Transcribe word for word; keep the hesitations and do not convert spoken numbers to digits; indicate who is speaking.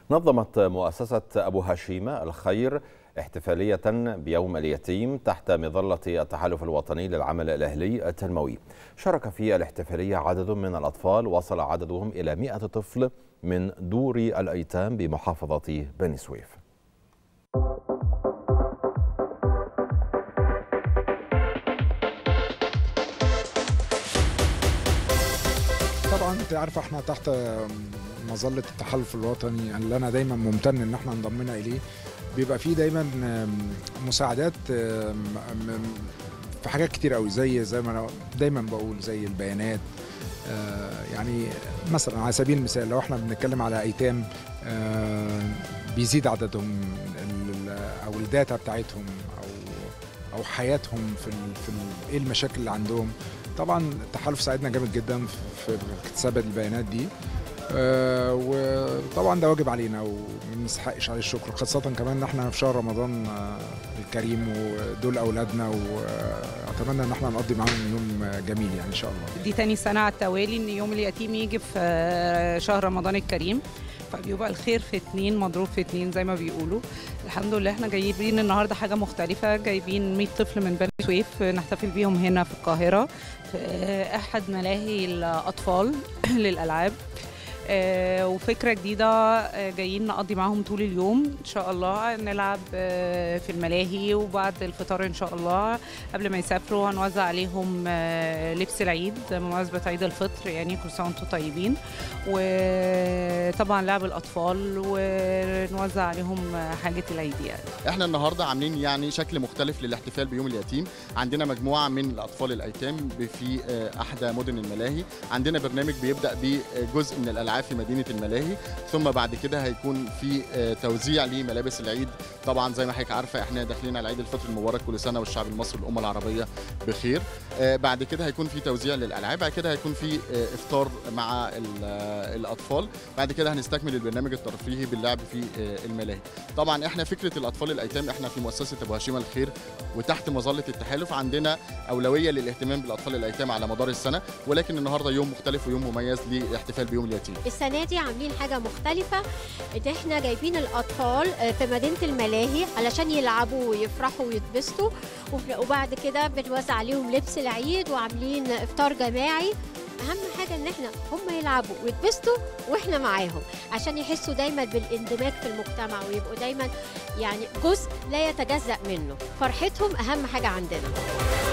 Speaker 1: نظمت مؤسسة أبو هشيمة الخير احتفالية بيوم اليتيم تحت مظلة التحالف الوطني للعمل الأهلي التنموي. شارك في الاحتفالية عدد من الأطفال وصل عددهم إلى مئة طفل من دور الأيتام بمحافظة بني سويف.
Speaker 2: طبعا انت عارفه احنا تحت مظله التحالف الوطني اللي انا دايما ممتن ان احنا انضمينا اليه. بيبقى فيه دايما مساعدات في حاجات كتير قوي، زي زي ما انا دايما بقول زي البيانات. يعني مثلا على سبيل المثال لو احنا بنتكلم على ايتام بيزيد عددهم او الداتا بتاعتهم او او حياتهم في في ايه المشاكل اللي عندهم، طبعا التحالف ساعدنا جامد جدا في اكتساب البيانات دي. آه وطبعا ده واجب علينا وما نستحقش عليه الشكر، خاصه كمان ان احنا في شهر رمضان آه الكريم ودول اولادنا، واتمنى ان احنا نقضي معاهم يوم جميل يعني ان شاء الله.
Speaker 3: دي تاني سنه على التوالي ان يوم اليتيم يجي في شهر رمضان الكريم، فبيبقى الخير في اتنين مضروب في اتنين زي ما بيقولوا. الحمد لله احنا جايبين النهارده حاجه مختلفه، جايبين مئة طفل من بني سويف نحتفل بيهم هنا في القاهره في احد ملاهي الاطفال للالعاب. آه وفكرة جديدة، آه جايين نقضي معاهم طول اليوم إن شاء الله، نلعب آه في الملاهي، وبعد الفطار إن شاء الله قبل ما يسافروا هنوزع عليهم آه لبس العيد بمناسبة عيد الفطر، يعني كل سنة وانتم طيبين، وطبعا لعب الأطفال ونوزع عليهم حاجة العيد. يعني
Speaker 4: احنا النهاردة عاملين يعني شكل مختلف للاحتفال بيوم اليتيم. عندنا مجموعة من الأطفال الأيتام في آه أحدى مدن الملاهي. عندنا برنامج بيبدأ بجزء من الألعاب في مدينة الملاهي، ثم بعد كده هيكون في توزيع لملابس العيد. طبعا زي ما حضرتك عارفه احنا داخلين على عيد الفطر المبارك، كل سنه والشعب المصري والامه العربيه بخير. بعد كده هيكون في توزيع للالعاب، بعد كده هيكون في افطار مع الاطفال، بعد كده هنستكمل البرنامج الترفيهي باللعب في الملاهي. طبعا احنا فكره الاطفال الايتام، احنا في مؤسسه ابو هشيمه الخير وتحت مظله التحالف عندنا اولويه للاهتمام بالاطفال الايتام على مدار السنه، ولكن النهارده يوم مختلف ويوم مميز للاحتفال بيوم اليتيم.
Speaker 5: السنه دي عاملين حاجه مختلفه، ان احنا جايبين الاطفال في مدينه الملاهي علشان يلعبوا ويفرحوا ويتبسطوا، وبعد كده بنوزع عليهم لبس العيد وعاملين افطار جماعي. اهم حاجه ان احنا هم يلعبوا ويتبسطوا واحنا معاهم، عشان يحسوا دايما بالاندماج في المجتمع ويبقوا دايما يعني جزء لا يتجزأ منه. فرحتهم اهم حاجه عندنا.